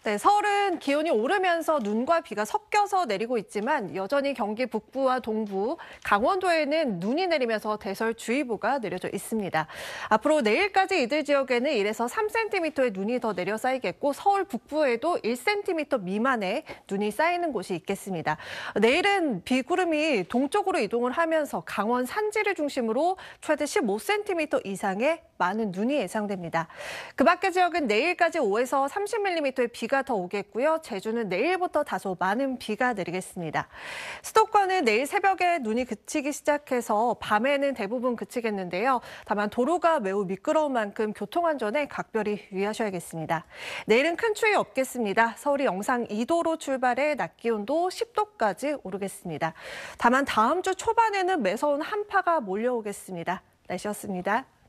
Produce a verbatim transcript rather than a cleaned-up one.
네, 서울은 기온이 오르면서 눈과 비가 섞여서 내리고 있지만 여전히 경기 북부와 동부, 강원도에는 눈이 내리면서 대설주의보가 내려져 있습니다. 앞으로 내일까지 이들 지역에는 일에서 삼 센티미터의 눈이 더 내려 쌓이겠고 서울 북부에도 일 센티미터 미만의 눈이 쌓이는 곳이 있겠습니다. 내일은 비구름이 동쪽으로 이동을 하면서 강원 산지를 중심으로 최대 십오 센티미터 이상의 많은 눈이 예상됩니다. 그 밖의 지역은 내일까지 오에서 삼십 밀리미터의 비가 더 오겠고요. 제주는 내일부터 다소 많은 비가 내리겠습니다. 수도권은 내일 새벽에 눈이 그치기 시작해서 밤에는 대부분 그치겠는데요. 다만 도로가 매우 미끄러운 만큼 교통안전에 각별히 유의하셔야겠습니다. 내일은 큰 추위 없겠습니다. 서울이 영상 이 도로 출발해 낮 기온도 십 도까지 오르겠습니다. 다만 다음 주 초반에는 매서운 한파가 몰려오겠습니다. 날씨였습니다.